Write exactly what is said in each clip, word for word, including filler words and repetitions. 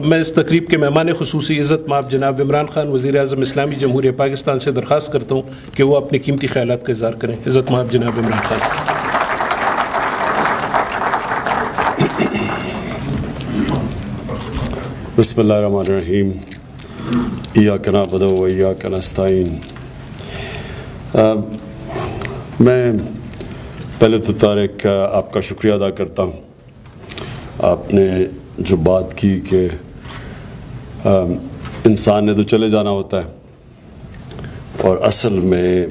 میں اس تقریب کے مہمان خصوصی عزت مآب جناب عمران خان وزیر اعظم اسلامی جمہوریہ پاکستان سے درخواست کرتا ہوں کہ وہ اپنے قیمتی خیالات کا اظہار کریں. عزت مآب جناب عمران خان. بسم اللہ الرحمن الرحیم. ایاک نعبد و ایاک نستعین. میں پہلے تو طارق آپ کا شکریہ ادا کرتا ہوں. آپ نے جو بات کی کہ انسان نے تو چلے جانا ہوتا ہے اور اصل میں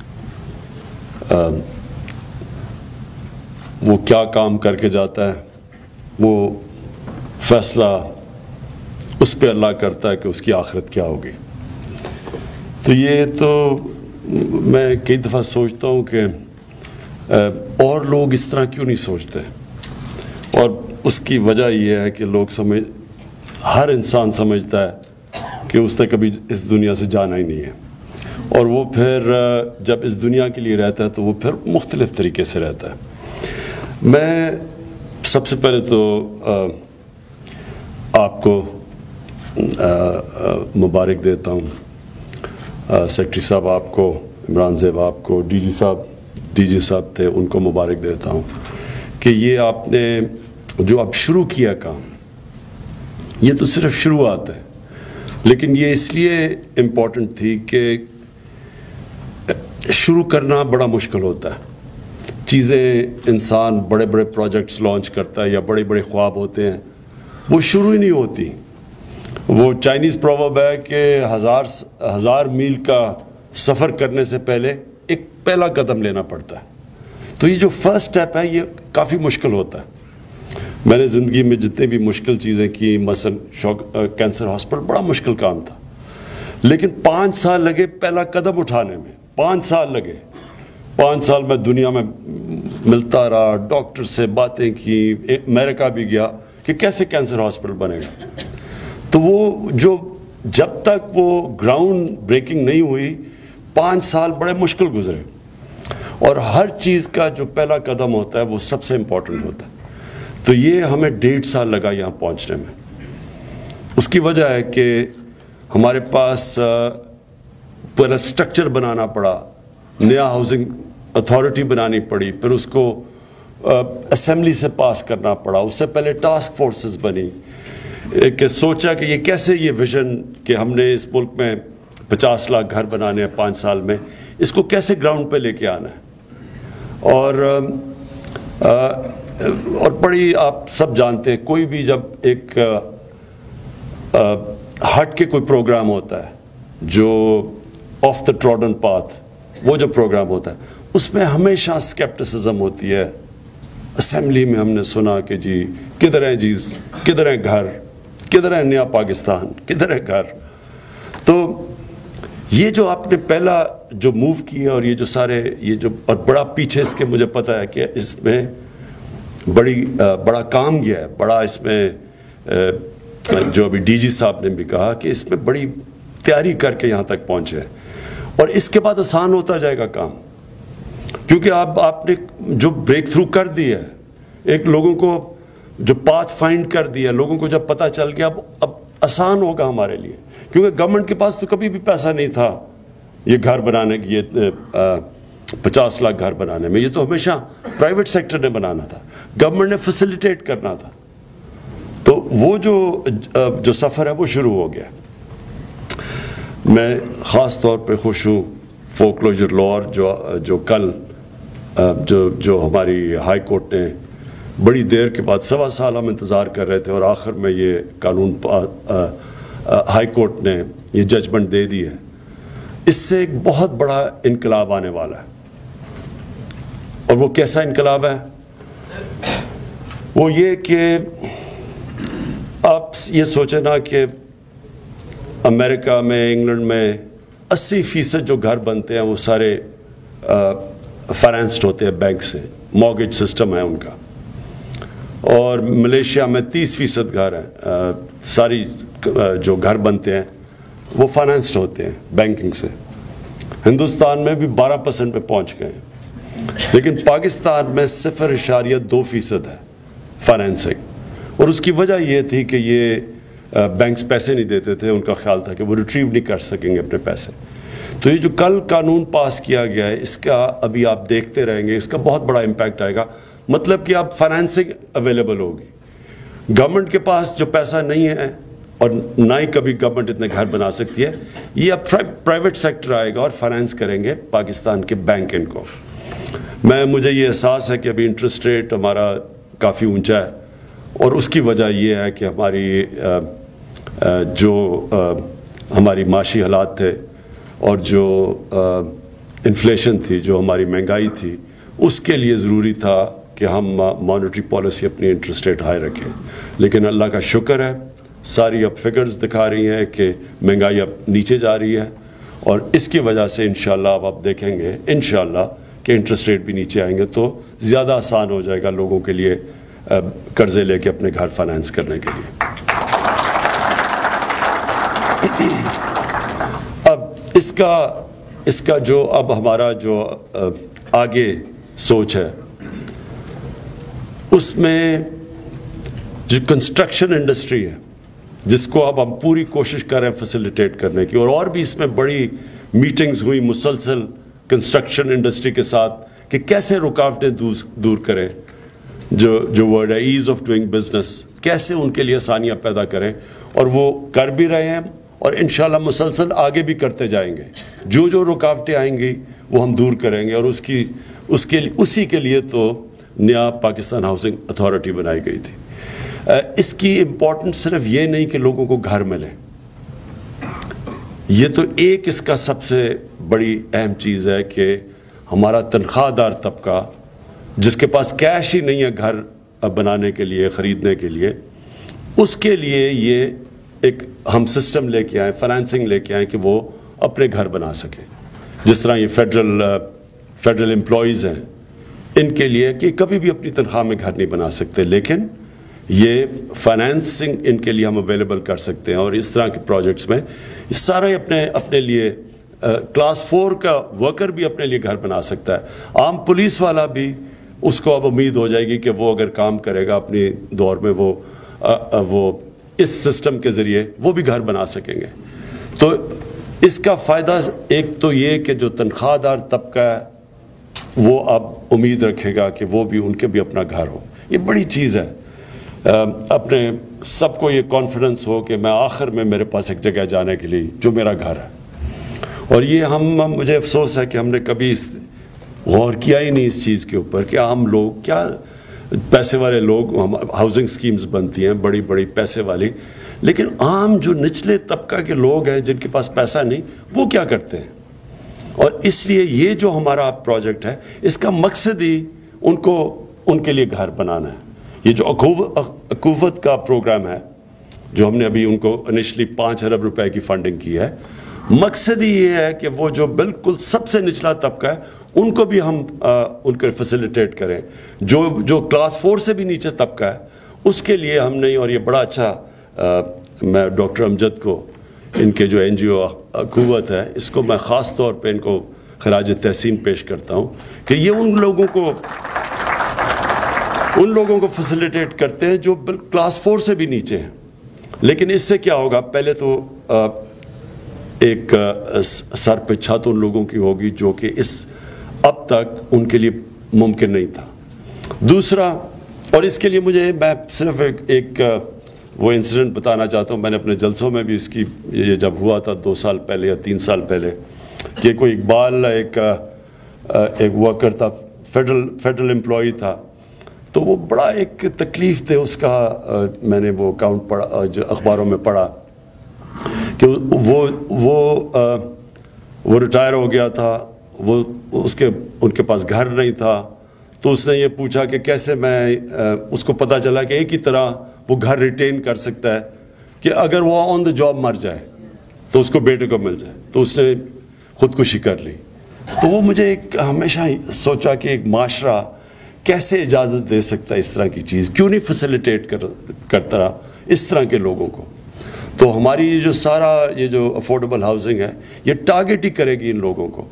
وہ کیا کام کر کے جاتا ہے وہ فیصلہ اس پہ اللہ کرتا ہے کہ اس کی آخرت کیا ہوگی. تو یہ تو میں کئی دفعہ سوچتا ہوں کہ اور لوگ اس طرح کیوں نہیں سوچتے, اور اس کی وجہ یہ ہے کہ لوگ سمجھ ہر انسان سمجھتا ہے کہ اس نے کبھی اس دنیا سے جانا ہی نہیں ہے, اور وہ پھر جب اس دنیا کے لیے رہتا ہے تو وہ پھر مختلف طریقے سے رہتا ہے. میں سب سے پہلے تو آپ کو مبارک دیتا ہوں, سیکرٹری صاحب آپ کو, عمران زیب آپ کو, ڈی جی صاحب ڈی جی صاحب تھے ان کو مبارک دیتا ہوں کہ یہ آپ نے جو اب شروع کیا کام, یہ تو صرف شروعات ہے, لیکن یہ اس لیے امپورٹنٹ تھی کہ شروع کرنا بڑا مشکل ہوتا ہے. چیزیں انسان بڑے بڑے پروجیکٹس لانچ کرتا ہے یا بڑے بڑے خواب ہوتے ہیں, وہ شروع ہی نہیں ہوتی. وہ چائنیز پروورب ہے کہ ہزار ہزار میل کا سفر کرنے سے پہلے ایک پہلا قدم لینا پڑتا ہے. تو یہ جو فرسٹ سٹیپ ہے یہ کافی مشکل ہوتا ہے. میں نے زندگی میں جتنے بھی مشکل چیزیں کی, مثلا شوق کینسر ہاسپٹل بڑا مشکل کام تھا, لیکن پانچ سال لگے پہلا قدم اٹھانے میں, پانچ سال لگے. پانچ سال میں دنیا میں ملتا رہا, ڈاکٹر سے باتیں کی, امریکہ بھی گیا کہ کیسے کینسر ہاسپٹل بنے گا. تو وہ جو جب تک وہ گراؤنڈ بریکنگ نہیں ہوئی پانچ سال بڑے مشکل گزرے, اور ہر چیز کا جو پہلا قدم ہوتا ہے وہ سب سے امپورٹنٹ ہوتا ہے. تو یہ ہمیں ڈیڑھ سال لگا یہاں پہنچنے میں. اس کی وجہ ہے کہ ہمارے پاس پورا سٹرکچر بنانا پڑا, نیا ہاؤسنگ اتھارٹی بنانی پڑی, پھر اس کو اسمبلی سے پاس کرنا پڑا. اس سے پہلے ٹاسک فورسز بنی کہ سوچا کہ یہ کیسے یہ ویژن کہ ہم نے اس ملک میں پچاس لاکھ گھر بنانے ہیں پانچ سال میں, اس کو کیسے گراؤنڈ پہ لے کے آنا ہے. اور اور بڑی آپ سب جانتے ہیں, کوئی بھی جب ایک ہٹ کے کوئی پروگرام ہوتا ہے جو آف دا ٹراڈن پاتھ, وہ جو پروگرام ہوتا ہے اس میں ہمیشہ سکیپٹسزم ہوتی ہے. اسمبلی میں ہم نے سنا کہ جی کدھر ہیں جی کدھر ہیں گھر, کدھر ہے نیا پاکستان, کدھر ہے گھر. تو یہ جو آپ نے پہلا جو موو کیا, اور یہ جو سارے یہ جو اور بڑا پیچھے اس کے مجھے پتہ ہے کہ اس میں بڑی بڑا کام گیا ہے, بڑا اس میں جو ابھی ڈی جی صاحب نے بھی کہا کہ اس میں بڑی تیاری کر کے یہاں تک پہنچے, اور اس کے بعد آسان ہوتا جائے گا کام, کیونکہ آپ آپ نے جو بریک تھرو کر دی ہے, ایک لوگوں کو جو پاتھ فائنڈ کر دیا, لوگوں کو جب پتہ چل گیا اب اب آسان ہوگا ہمارے لیے, کیونکہ گورنمنٹ کے پاس تو کبھی بھی پیسہ نہیں تھا یہ گھر بنانے کی, یہ پچاس لاکھ گھر بنانے میں. یہ تو ہمیشہ پرائیویٹ سیکٹر نے بنانا تھا, گورنمنٹ نے فیسیلیٹیٹ کرنا تھا. تو وہ جو جو سفر ہے وہ شروع ہو گیا. میں خاص طور پہ خوش ہوں فور کلوجر لاء جو جو کل جو جو ہماری ہائی کورٹ نے بڑی دیر کے بعد سوا سال ہم انتظار کر رہے تھے, اور آخر میں یہ قانون ہائی کورٹ نے یہ ججمنٹ دے دی ہے. اس سے ایک بہت بڑا انقلاب آنے والا ہے. اور وہ کیسا انقلاب ہے؟ وہ یہ کہ آپ یہ سوچیں نا کہ امریکہ میں, انگلینڈ میں اسی فیصد جو گھر بنتے ہیں وہ سارے فائنینسڈ ہوتے ہیں بینک سے, مارگیج سسٹم ہے ان کا. اور ملیشیا میں تیس فیصد گھر ہیں, ساری جو گھر بنتے ہیں وہ فائنینسڈ ہوتے ہیں بینکنگ سے. ہندوستان میں بھی بارہ پرسنٹ پہ پہنچ گئے ہیں, لیکن پاکستان میں صفر اشاریہ دو فیصد ہے فائنینسنگ. اور اس کی وجہ یہ تھی کہ یہ बैंक्स पैसे नहीं देते थे, उनका ख्याल था कि वो रिट्रीव नहीं कर सकेंगे अपने पैसे। तो ये जो कल कानून पास किया गया है, इसका अभी आप देखते रहेंगे, इसका बहुत बड़ा इम्पैक्ट आएगा। मतलब कि अब फाइनेंसिंग अवेलेबल होगी, गवर्नमेंट के पास जो पैसा नहीं है और ना ही कभी गवर्नमेंट इतने घर बना सकती है, ये अब प्राइवेट सेक्टर आएगा और फाइनेंस करेंगे पाकिस्तान के बैंक इनको। मैं मुझे ये एहसास है कि अभी इंटरेस्ट रेट हमारा काफ़ी ऊंचा है और उसकी वजह ये है कि हमारी आ, आ, जो आ, हमारी माशी हालात थे और जो इन्फ्लेशन थी, जो हमारी महंगाई थी, उसके लिए ज़रूरी था कि हम मॉनेटरी पॉलिसी अपनी इंटरेस्ट रेट हाई रखें। लेकिन अल्लाह का शुक्र है, सारी अब फिगर्स दिखा रही हैं कि महंगाई अब नीचे जा रही है और इसकी वजह से इंशाल्लाह अब आप देखेंगे इंशाल्लाह कि इंटरेस्ट रेट भी नीचे आएंगे, तो ज़्यादा आसान हो जाएगा लोगों के लिए कर्ज़े लेके अपने घर फाइनेंस करने के लिए। अब इसका इसका जो अब हमारा जो आगे सोच है, उसमें जो कंस्ट्रक्शन इंडस्ट्री है, जिसको अब हम पूरी कोशिश कर रहे हैं फैसिलिटेट करने की, और और भी इसमें बड़ी मीटिंग्स हुई मुसलसल कंस्ट्रक्शन इंडस्ट्री के साथ कि कैसे रुकावटें दूर दूर करें, जो जो वर्ड है ईज़ ऑफ डूइंग बिजनेस, कैसे उनके लिए आसानियाँ पैदा करें, और वो कर भी रहे हैं और इंशाल्लाह मुसलसल आगे भी करते जाएंगे। जो जो रुकावटें आएंगी वो हम दूर करेंगे और उसकी उसके उसी के लिए तो नया पाकिस्तान हाउसिंग अथॉरिटी बनाई गई थी। इसकी इम्पोर्टेंस सिर्फ ये नहीं कि लोगों को घर मिले, ये तो एक इसका सबसे बड़ी अहम चीज़ है कि हमारा तनख्वाहदार तबका जिसके पास कैश ही नहीं है घर बनाने के लिए, ख़रीदने के लिए, उसके लिए ये एक हम सिस्टम लेके आए, फाइनेंसिंग लेके आए कि वो अपने घर बना सके। जिस तरह ये फेडरल फेडरल एम्प्लॉयज़ हैं, इनके लिए कि कभी भी अपनी तनख्वाह में घर नहीं बना सकते, लेकिन ये फाइनेंसिंग इनके लिए हम अवेलेबल कर सकते हैं। और इस तरह के प्रोजेक्ट्स में ये सारे अपने अपने लिए क्लास फोर का वर्कर भी अपने लिए घर बना सकता है। आम पुलिस वाला भी, उसको अब उम्मीद हो जाएगी कि वो अगर काम करेगा अपनी दौर में, वो आ, आ, वो इस सिस्टम के ज़रिए वो भी घर बना सकेंगे। तो इसका फ़ायदा एक तो ये कि जो तनख्वाहदार तबका है वो अब उम्मीद रखेगा कि वो भी, उनके भी अपना घर हो। ये बड़ी चीज़ है, अपने सबको ये कॉन्फिडेंस हो कि मैं आखिर में मेरे पास एक जगह जाने के लिए जो मेरा घर है। और ये हम मुझे अफसोस है कि हमने कभी गौर किया ही नहीं इस चीज़ के ऊपर कि आम लोग, क्या पैसे वाले लोग, हम हाउसिंग स्कीम्स बनती हैं बड़ी बड़ी पैसे वाली, लेकिन आम जो निचले तबका के लोग हैं जिनके पास पैसा नहीं, वो क्या करते हैं। और इसलिए ये जो हमारा प्रोजेक्ट है, इसका मकसद ही उनको उनके लिए घर बनाना है। ये जो अकूवत का प्रोग्राम है, जो हमने अभी उनको इनिशली पाँच अरब रुपए की फंडिंग की है, मकसद ही ये है कि वो जो बिल्कुल सबसे निचला तबका है उनको भी हम आ, उनको फैसिलिटेट करें। जो जो क्लास फोर से भी नीचे तबका है उसके लिए हमने, और ये बड़ा अच्छा आ, मैं डॉक्टर अमजद को, इनके जो एन जी ओ अकूवत है, इसको मैं ख़ास तौर पे इनको खराज तहसीन पेश करता हूँ कि ये उन लोगों को उन लोगों को फैसिलिटेट करते हैं जो क्लास फोर से भी नीचे हैं। लेकिन इससे क्या होगा, पहले तो आ, एक आ, सर पे छत उन लोगों की होगी जो कि इस अब तक उनके लिए मुमकिन नहीं था। दूसरा, और इसके लिए मुझे, मैं सिर्फ एक, एक वो इंसिडेंट बताना चाहता हूँ। मैंने अपने जलसों में भी इसकी, ये जब हुआ था दो साल पहले या तीन साल पहले, कि कोई इकबाल एक एक वर्कर था, फेडरल फेडरल एम्प्लॉई था, तो वो बड़ा एक तकलीफ़ थे उसका। मैंने वो अकाउंट पढ़ा, जो अखबारों में पढ़ा कि वो वो वो रिटायर हो गया था, वो उसके उनके पास घर नहीं था, तो उसने ये पूछा कि कैसे मैं, उसको पता चला कि एक ही तरह वो घर रिटेन कर सकता है कि अगर वो ऑन द जॉब मर जाए तो उसको बेटे को मिल जाए, तो उसने खुदकुशी कर ली। तो वो मुझे एक हमेशा सोचा कि एक माशरा कैसे इजाज़त दे सकता है इस तरह की चीज़, क्यों नहीं फैसिलिटेट कर करता इस तरह के लोगों को। तो हमारी ये जो सारा ये जो अफोर्डेबल हाउसिंग है, ये टारगेट ही करेगी इन लोगों को।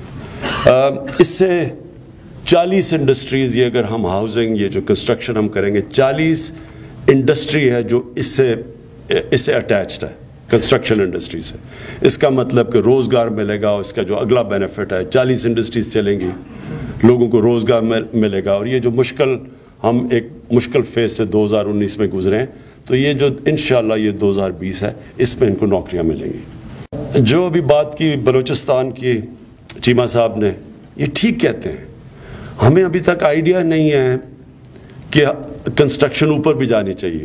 इससे चालीस इंडस्ट्रीज़, ये अगर हम हाउसिंग, ये जो कंस्ट्रक्शन हम करेंगे, चालीस इंडस्ट्री है जो इससे اس سے اٹیچڈ ہے کنسٹرکشن انڈسٹری سے. اس کا مطلب کہ روزگار ملے گا. اس کا جو اگلا بینیفٹ ہے چالیس انڈسٹریز چلیں گی, لوگوں کو روزگار ملے گا. اور یہ جو مشکل ہم ایک مشکل فیز سے دو ہزار انیس میں گزرے ہیں, تو یہ جو انشاءاللہ یہ دو ہزار بیس ہے اس میں ان کو نوکریاں ملیں گی. جو ابھی بات کی بلوچستان کی چیمہ صاحب نے, یہ ٹھیک کہتے ہیں. ہمیں ابھی تک آئیڈیا نہیں ہے کہ کنسٹرکشن اوپر بھی جانی چاہیے,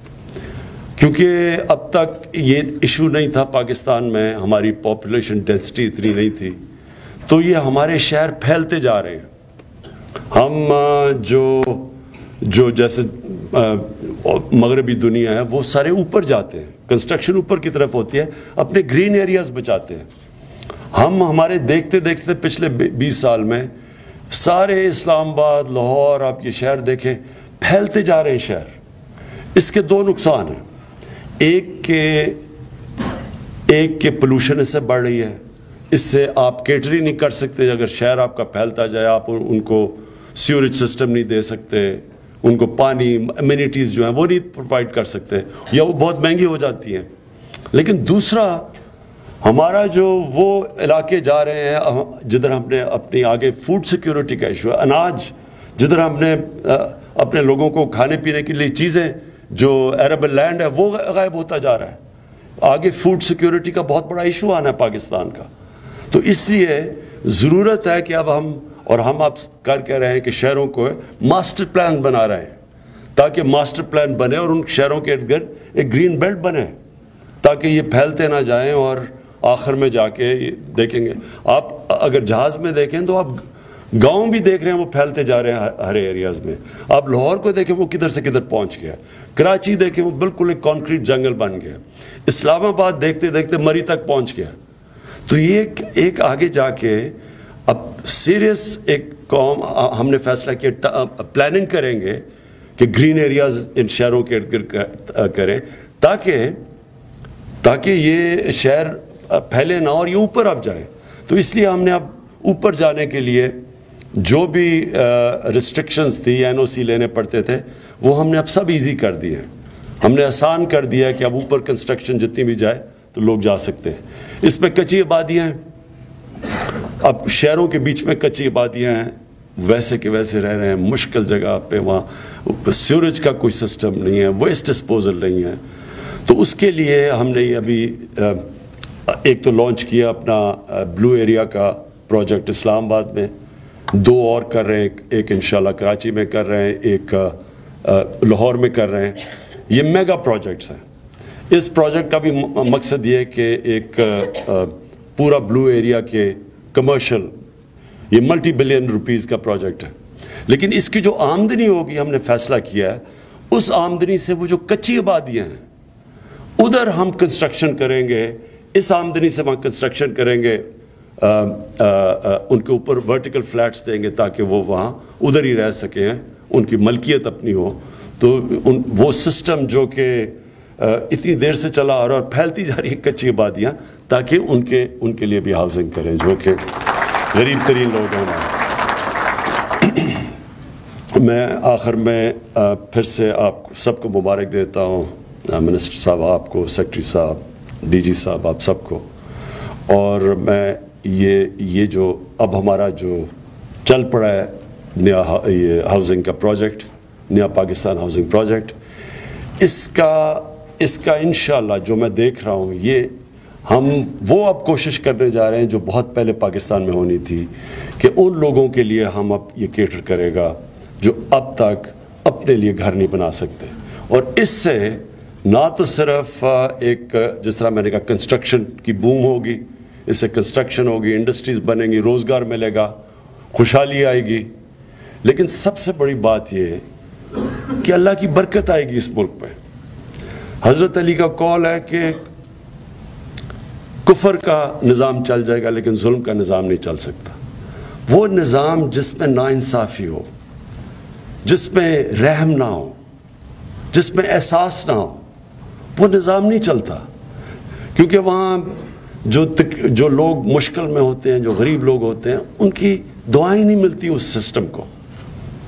کیونکہ اب تک یہ ایشو نہیں تھا پاکستان میں, ہماری پاپولیشن ڈینسٹی اتنی نہیں تھی. تو یہ ہمارے شہر پھیلتے جا رہے ہیں. ہم جو جو جیسے مغربی دنیا ہے وہ سارے اوپر جاتے ہیں, کنسٹرکشن اوپر کی طرف ہوتی ہے, اپنے گرین ایریاز بچاتے ہیں. ہم ہمارے دیکھتے دیکھتے پچھلے بیس سال میں سارے اسلام آباد, لاہور, آپ یہ شہر دیکھیں پھیلتے جا رہے ہیں شہر. اس کے دو نقصان ہیں. ایک کہ ایک کہ پولوشن اس سے بڑھ رہی ہے, اس سے آپ کیٹر ہی نہیں کر سکتے. اگر شہر آپ کا پھیلتا جائے, آپ ان کو سیوریج سسٹم نہیں دے سکتے, ان کو پانی امینٹیز جو ہیں وہ نہیں پرووائڈ کر سکتے, یا وہ بہت مہنگی ہو جاتی ہیں. لیکن دوسرا, ہمارا جو وہ علاقے جا رہے ہیں جدھر ہم نے اپنی آگے فوڈ سیکیورٹی کا ایشو ہے, اناج جدھر ہم نے اپنے لوگوں کو کھانے پینے کے لیے چیزیں, جو ایریبل لینڈ ہے وہ غائب ہوتا جا رہا ہے. آگے فوڈ سیکیورٹی کا بہت بڑا ایشو آنا ہے پاکستان کا. تو اس لیے ضرورت ہے کہ اب ہم, اور ہم اب کر کے رہے ہیں کہ شہروں کو ماسٹر پلان بنا رہے ہیں, تاکہ ماسٹر پلان بنے اور ان شہروں کے ارد گرد ایک گرین بیلٹ بنے, تاکہ یہ پھیلتے نہ جائیں. اور آخر میں جا کے دیکھیں گے آپ, اگر جہاز میں دیکھیں تو آپ گاؤں بھی دیکھ رہے ہیں وہ پھیلتے جا رہے ہیں ہر ایریاز میں. آپ لاہور کو دیکھیں وہ کدھر سے کدھر پہنچ گیا, کراچی دیکھیں وہ بالکل ایک کانکریٹ جنگل بن گیا, اسلام آباد دیکھتے دیکھتے مری تک پہنچ گیا. تو یہ ایک آگے جا کے اب سیریس ایک قوم ہم نے فیصلہ کیا, پلاننگ کریں گے کہ گرین ایریاز ان شہروں کے ارد گرد کریں, تاکہ تاکہ یہ شہر پھیلے نہ اور یہ اوپر اب جائے. تو اس لیے ہم نے اب اوپر جانے کے لیے جو بھی ریسٹرکشنز تھی, این او سی لینے پڑتے تھے, وہ ہم نے اب سب ایزی کر دیے ہیں. ہم نے آسان کر دیا ہے کہ اب اوپر کنسٹرکشن جتنی بھی جائے تو لوگ جا سکتے ہیں. اس میں کچی آبادیاں ہیں, اب شہروں کے بیچ میں کچی آبادیاں ہیں, ویسے کہ ویسے رہ رہے ہیں مشکل جگہ پہ, وہاں سیوریج کا کوئی سسٹم نہیں ہے, ویسٹ ڈسپوزل نہیں ہے. تو اس کے لیے ہم نے ابھی ایک تو لانچ کیا اپنا بلو ایریا کا پروجیکٹ اسلام آباد میں, دو اور کر رہے ہیں, ایک انشاءاللہ کراچی میں کر رہے ہیں, ایک لاہور میں کر رہے ہیں. یہ میگا پروجیکٹس ہیں. اس پروجیکٹ کا بھی مقصد یہ ہے کہ ایک پورا بلو ایریا کے کمرشل, یہ ملٹی بلین روپیز کا پروجیکٹ ہے. لیکن اس کی جو آمدنی ہوگی ہم نے فیصلہ کیا ہے, اس آمدنی سے وہ جو کچی آبادیاں ہیں ادھر ہم کنسٹرکشن کریں گے, اس آمدنی سے وہاں کنسٹرکشن کریں گے, آ, آ, آ, ان کے اوپر ورٹیکل فلیٹس دیں گے تاکہ وہ وہاں ادھر ہی رہ سکیں, ان کی ملکیت اپنی ہو. تو ان وہ سسٹم جو کہ آ, اتنی دیر سے چلا آ رہا اور پھیلتی جا رہی ہے کچی آبادیاں, تاکہ ان کے ان کے لیے بھی ہاؤسنگ کریں جو کہ غریب ترین لوگ ہیں. میں آخر میں آ, پھر سے آپ سب کو مبارک دیتا ہوں, منسٹر صاحب آپ کو, سیکرٹری صاحب, ڈی جی صاحب, آپ سب کو. اور میں یہ یہ جو اب ہمارا جو چل پڑا ہے نیا یہ ہاؤسنگ کا پروجیکٹ, نیا پاکستان ہاؤسنگ پروجیکٹ, اس کا اس کا انشاءاللہ جو میں دیکھ رہا ہوں, یہ ہم وہ اب کوشش کرنے جا رہے ہیں جو بہت پہلے پاکستان میں ہونی تھی, کہ ان لوگوں کے لیے ہم اب یہ کیٹر کرے گا جو اب تک اپنے لیے گھر نہیں بنا سکتے. اور اس سے نہ تو صرف ایک جس طرح میں نے کہا کنسٹرکشن کی بوم ہوگی, اس سے کنسٹرکشن ہوگی, انڈسٹریز بنیں گی, روزگار ملے گا, خوشحالی آئے گی, لیکن سب سے بڑی بات یہ ہے کہ اللہ کی برکت آئے گی اس ملک پہ. حضرت علی کا قول ہے کہ کفر کا نظام چل جائے گا لیکن ظلم کا نظام نہیں چل سکتا. وہ نظام جس میں ناانصافی ہو, جس میں رحم نہ ہو, جس میں احساس نہ ہو, وہ نظام نہیں چلتا. کیونکہ وہاں جو جو لوگ مشکل میں ہوتے ہیں, جو غریب لوگ ہوتے ہیں, ان کی دعائیں نہیں ملتی اس سسٹم کو.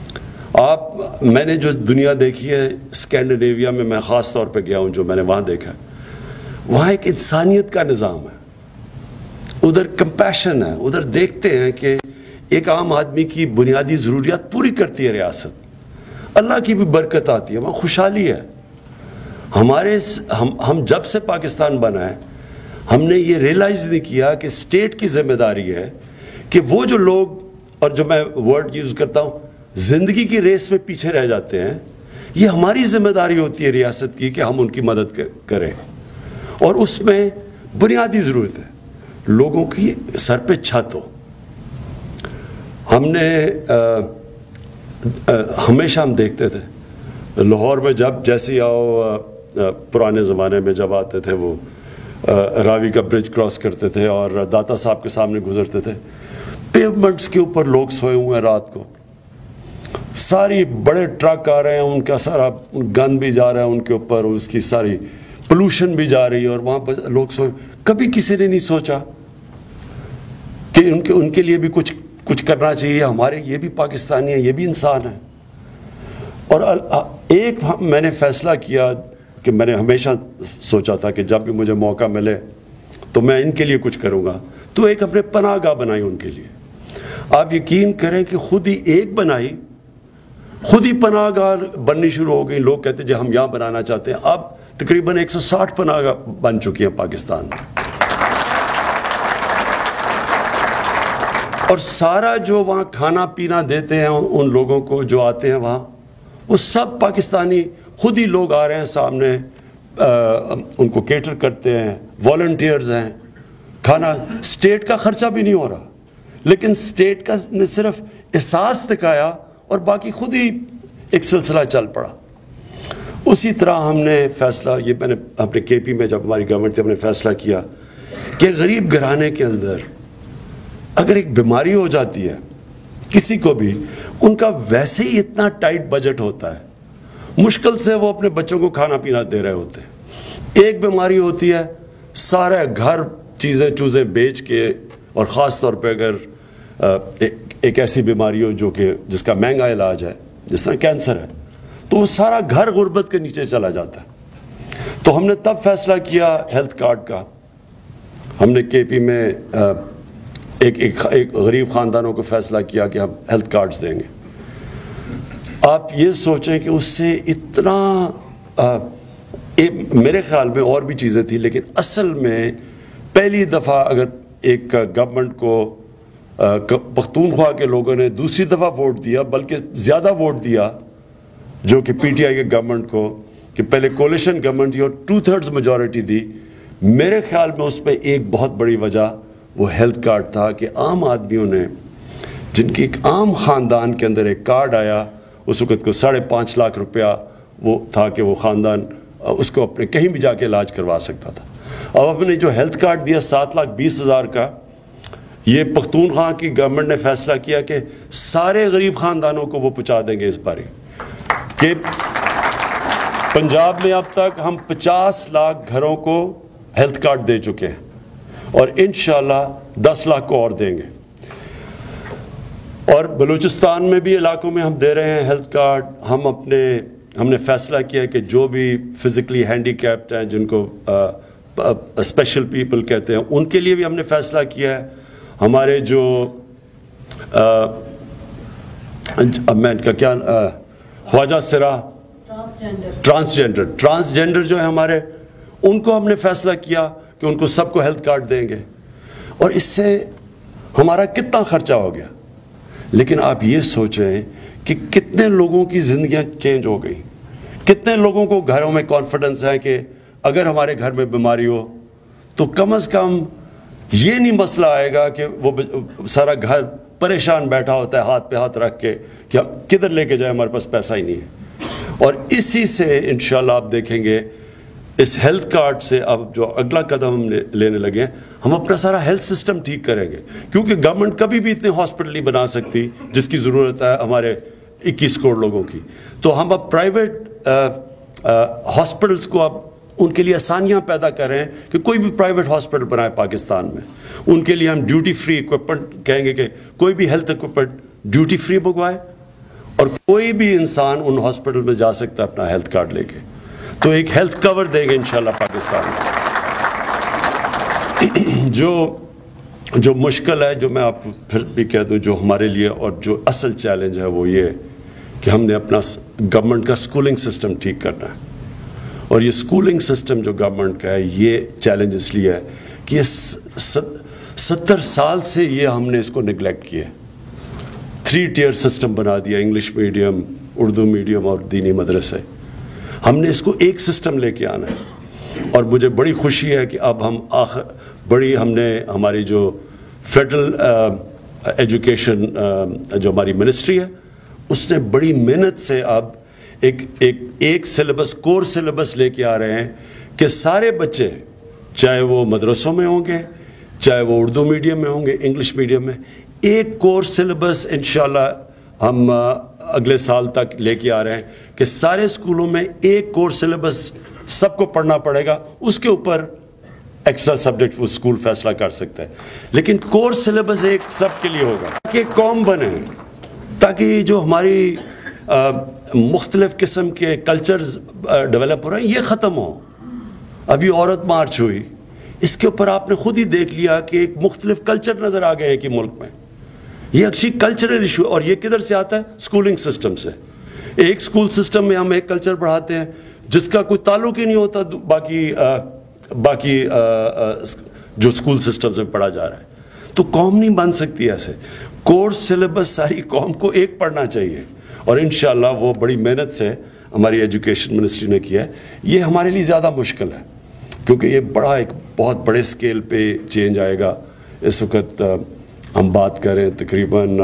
آپ میں نے جو دنیا دیکھی ہے اسکینڈینیویا میں، میں خاص طور پہ گیا ہوں، جو میں نے وہاں دیکھا وہاں ایک انسانیت کا نظام ہے، ادھر کمپیشن ہے، ادھر دیکھتے ہیں کہ ایک عام آدمی کی بنیادی ضروریات پوری کرتی ہے ریاست، اللہ کی بھی برکت آتی ہے، وہاں خوشحالی ہے۔ ہمارے ہم ہم جب سے پاکستان بنا ہے ہم نے یہ ریئلائز نہیں کیا کہ اسٹیٹ کی ذمہ داری ہے کہ وہ جو لوگ، اور جو میں ورڈ یوز کرتا ہوں، زندگی کی ریس میں پیچھے رہ جاتے ہیں، یہ ہماری ذمہ داری ہوتی ہے ریاست کی کہ ہم ان کی مدد کریں، اور اس میں بنیادی ضرورت ہے لوگوں کی سر پہ چھت ہو۔ ہم نے آ, آ, ہمیشہ ہم دیکھتے تھے لاہور میں، جب جیسے آؤ آ, آ, پرانے زمانے میں جب آتے تھے وہ آ, راوی کا برج کراس کرتے تھے اور داتا صاحب کے سامنے گزرتے تھے، پیومنٹس کے اوپر لوگ سوئے ہوئے ہیں رات کو، ساری بڑے ٹرک آ رہے ہیں، ان کا سارا گن بھی جا رہا ہے ان کے اوپر، اس کی ساری پولوشن بھی جا رہی ہے، اور وہاں پر لوگ سوئے۔ کبھی کسی نے نہیں سوچا کہ ان کے ان کے لیے بھی کچھ کچھ کرنا چاہیے، ہمارے یہ بھی پاکستانی ہیں، یہ بھی انسان ہیں۔ اور ایک میں نے فیصلہ کیا کہ میں نے ہمیشہ سوچا تھا کہ جب بھی مجھے موقع ملے تو میں ان کے لیے کچھ کروں گا، تو ایک اپنے پناہ گاہ بنائی ان کے لیے۔ آپ یقین کریں کہ خود ہی ایک بنائی، خود ہی پناہ گاہ بننی شروع ہو گئی، لوگ کہتے ہیں جی ہم یہاں بنانا چاہتے ہیں۔ اب تقریباً ایک سو ساٹھ پناہ گاہ بن چکی ہیں پاکستان میں، اور سارا جو وہاں کھانا پینا دیتے ہیں ان لوگوں کو جو آتے ہیں وہاں، وہ سب پاکستانی خود ہی لوگ آ رہے ہیں سامنے، ان کو کیٹر کرتے ہیں، والنٹیئرز ہیں، کھانا اسٹیٹ کا خرچہ بھی نہیں ہو رہا، لیکن اسٹیٹ کا نے صرف احساس دکھایا اور باقی خود ہی ایک سلسلہ چل پڑا۔ اسی طرح ہم نے فیصلہ، یہ میں نے اپنے کے پی میں جب ہماری گورنمنٹ تھی ہم نے فیصلہ کیا کہ غریب گھرانے کے اندر اگر ایک بیماری ہو جاتی ہے کسی کو بھی، ان کا ویسے ہی اتنا ٹائٹ بجٹ ہوتا ہے، مشکل سے وہ اپنے بچوں کو کھانا پینا دے رہے ہوتے ہیں، ایک بیماری ہوتی ہے سارے گھر چیزیں چوزیں بیچ کے، اور خاص طور پہ اگر ایک ایسی بیماری ہو جو کہ جس کا مہنگا علاج ہے، جس طرح کینسر ہے، تو وہ سارا گھر غربت کے نیچے چلا جاتا ہے۔ تو ہم نے تب فیصلہ کیا ہیلتھ کارڈ کا، ہم نے کے پی میں ایک ایک ایک غریب خاندانوں کو فیصلہ کیا کہ ہم ہیلتھ کارڈز دیں گے۔ آپ یہ سوچیں کہ اس سے اتنا آ, ایک میرے خیال میں اور بھی چیزیں تھیں، لیکن اصل میں پہلی دفعہ اگر ایک گورنمنٹ کو پختونخوا کے لوگوں نے دوسری دفعہ ووٹ دیا، بلکہ زیادہ ووٹ دیا جو کہ پی ٹی آئی کے گورنمنٹ کو، کہ پہلے کولیشن گورنمنٹ تھی اور ٹو تھرڈز میجورٹی دی، میرے خیال میں اس پہ ایک بہت بڑی وجہ وہ ہیلتھ کارڈ تھا کہ عام آدمیوں نے، جن کی ایک عام خاندان کے اندر ایک کارڈ آیا، اس وقت کو ساڑھے پانچ لاکھ روپیہ وہ تھا کہ وہ خاندان اس کو اپنے کہیں بھی جا کے علاج کروا سکتا تھا۔ اب ہم نے جو ہیلتھ کارڈ دیا سات لاکھ بیس ہزار کا، یہ پختونخوا کی گورنمنٹ نے فیصلہ کیا کہ سارے غریب خاندانوں کو وہ پہنچا دیں گے اس باری، کہ پنجاب میں اب تک ہم پچاس لاکھ گھروں کو ہیلتھ کارڈ دے چکے ہیں، اور انشاءاللہ دس لاکھ کو اور دیں گے۔ اور بلوچستان میں بھی علاقوں میں ہم دے رہے ہیں ہیلتھ کارڈ۔ ہم اپنے ہم نے فیصلہ کیا کہ جو بھی فزیکلی ہینڈی کیپڈ ہیں، جن کو اسپیشل پیپل کہتے ہیں، ان کے لیے بھی ہم نے فیصلہ کیا ہے۔ ہمارے جو میں کا کیا خواجہ سرا ٹرانسجینڈر ٹرانسجینڈر جو ہے ہمارے، ان کو ہم نے فیصلہ کیا کہ ان کو سب کو ہیلتھ کارڈ دیں گے، اور اس سے ہمارا کتنا خرچہ ہو گیا۔ لیکن آپ یہ سوچیں کہ کتنے لوگوں کی زندگیاں چینج ہو گئی، کتنے لوگوں کو گھروں میں کانفیڈنس ہے کہ اگر ہمارے گھر میں بیماری ہو تو کم از کم یہ نہیں مسئلہ آئے گا کہ وہ سارا گھر پریشان بیٹھا ہوتا ہے ہاتھ پہ ہاتھ رکھ کے کہ کدھر لے کے جائے، ہمارے پاس پیسہ ہی نہیں ہے۔ اور اسی سے انشاءاللہ آپ دیکھیں گے اس ہیلتھ کارڈ سے اب جو اگلا قدم ہم لینے لگے ہیں، ہم اپنا سارا ہیلتھ سسٹم ٹھیک کریں گے، کیونکہ گورنمنٹ کبھی بھی اتنے ہاسپٹل نہیں بنا سکتی جس کی ضرورت ہے ہمارے اکیس کروڑ لوگوں کی۔ تو ہم اب پرائیویٹ ہاسپٹلس کو اب ان کے لیے آسانیاں پیدا کر رہے ہیں کہ کوئی بھی پرائیویٹ ہاسپٹل بنائے پاکستان میں، ان کے لیے ہم ڈیوٹی فری اکوپمنٹ کہیں گے کہ کوئی بھی ہیلتھ اکوپمنٹ ڈیوٹی فری منگوائے، اور کوئی بھی انسان ان ہاسپٹل میں جا سکتا ہے اپنا ہیلتھ کارڈ لے کے. تو ایک ہیلتھ کور دے گا انشاءاللہ پاکستان میں. جو جو مشکل ہے, جو میں آپ کو پھر بھی کہہ دوں, جو ہمارے لیے اور جو اصل چیلنج ہے وہ یہ کہ ہم نے اپنا گورنمنٹ کا سکولنگ سسٹم ٹھیک کرنا ہے. اور یہ سکولنگ سسٹم جو گورنمنٹ کا ہے, یہ چیلنج اس لیے ہے کہ یہ ستر سال سے یہ ہم نے اس کو نگلیکٹ کیا. تھری ٹیئر سسٹم بنا دیا, انگلش میڈیم, اردو میڈیم اور دینی مدرسے. ہم نے اس کو ایک سسٹم لے کے آنا ہے. اور مجھے بڑی خوشی ہے کہ اب ہم آخر بڑی ہم نے ہماری جو فیڈرل ایجوکیشن جو ہماری منسٹری ہے, اس نے بڑی محنت سے اب ایک ایک ایک سلیبس, کور سلیبس لے کے آ رہے ہیں کہ سارے بچے, چاہے وہ مدرسوں میں ہوں گے, چاہے وہ اردو میڈیم میں ہوں گے, انگلش میڈیم میں, ایک کور سلیبس انشاءاللہ ہم اگلے سال تک لے کے آ رہے ہیں کہ سارے اسکولوں میں ایک کور سلیبس سب کو پڑھنا پڑے گا. اس کے اوپر ایکسٹرا سبجیکٹ وہ اسکول فیصلہ کر سکتا ہے, لیکن کور سلیبس ایک سب کے لیے ہوگا کہ قوم بنے, تاکہ جو ہماری مختلف قسم کے کلچرز ڈیولپ ہو رہے ہیں یہ ختم ہو. ابھی عورت مارچ ہوئی, اس کے اوپر آپ نے خود ہی دیکھ لیا کہ ایک مختلف کلچر نظر آ گئے کہ ملک میں یہ اچھی کلچرل ایشو. اور یہ کدھر سے آتا ہے؟ اسکولنگ سسٹم سے. ایک اسکول سسٹم میں ہم ایک کلچر پڑھاتے ہیں جس کا کوئی تعلق ہی نہیں ہوتا باقی باقی جو اسکول سسٹمز میں پڑھا جا رہا ہے. تو قوم نہیں بن سکتی ایسے. کورس سلیبس ساری قوم کو ایک پڑھنا چاہیے, اور انشاءاللہ وہ بڑی محنت سے ہماری ایجوکیشن منسٹری نے کیا ہے. یہ ہمارے لیے زیادہ مشکل ہے کیونکہ یہ بڑا ایک بہت بڑے اسکیل پہ چینج آئے گا. اس وقت ہم بات کریں تقریباً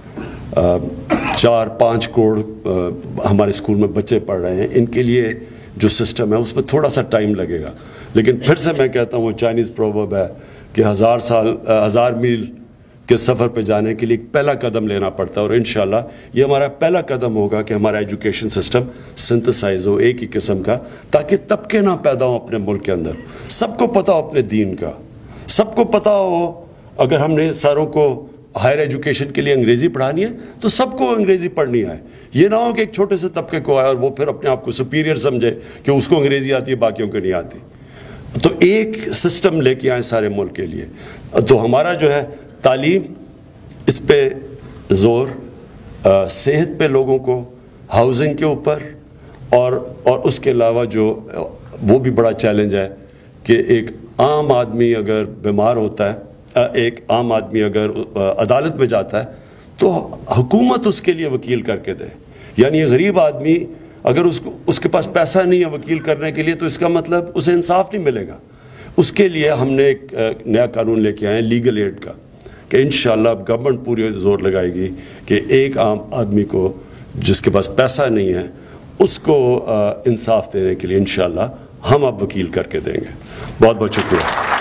چار پانچ کروڑ ہمارے اسکول میں بچے پڑھ رہے ہیں. ان کے لیے جو سسٹم ہے اس میں تھوڑا سا ٹائم لگے گا, لیکن پھر سے میں کہتا ہوں وہ چائنیز پروورب ہے کہ ہزار سال ہزار میل کے سفر پہ جانے کے لیے ایک پہلا قدم لینا پڑتا ہے. اور انشاءاللہ یہ ہمارا پہلا قدم ہوگا کہ ہمارا ایجوکیشن سسٹم سنتھسائز ہو ایک ہی قسم کا, تاکہ طبقے نہ پیدا ہوں اپنے ملک کے اندر. سب کو پتہ ہو اپنے دین کا, سب کو پتہ ہو اگر ہم نے ساروں کو ہائر ایجوکیشن کے لیے انگریزی پڑھانی ہے تو سب کو انگریزی پڑھنی ہے. یہ نہ ہو کہ ایک چھوٹے سے طبقے کو آئے اور وہ پھر اپنے آپ کو سپیریئر سمجھے کہ اس کو انگریزی آتی ہے باقیوں کو نہیں آتی. تو ایک سسٹم لے کے آئیں سارے ملک کے لیے. تو ہمارا جو ہے تعلیم, اس پہ زور, صحت پہ لوگوں کو, ہاؤزنگ کے اوپر, اور اور اس کے علاوہ جو وہ بھی بڑا چیلنج ہے کہ ایک عام آدمی اگر بیمار ہوتا ہے, ایک عام آدمی اگر عدالت میں جاتا ہے تو حکومت اس کے لیے وکیل کر کے دے. یعنی یہ غریب آدمی اگر اس کو اس کے پاس پیسہ نہیں ہے وکیل کرنے کے لیے تو اس کا مطلب اسے انصاف نہیں ملے گا. اس کے لیے ہم نے ایک نیا قانون لے کے آئے ہیں لیگل ایڈ کا, کہ انشاءاللہ اب گورنمنٹ پوری زور لگائے گی کہ ایک عام آدمی کو جس کے پاس پیسہ نہیں ہے اس کو انصاف دینے کے لیے انشاءاللہ ہم اب وکیل کر کے دیں گے. بہت بہت شکریہ.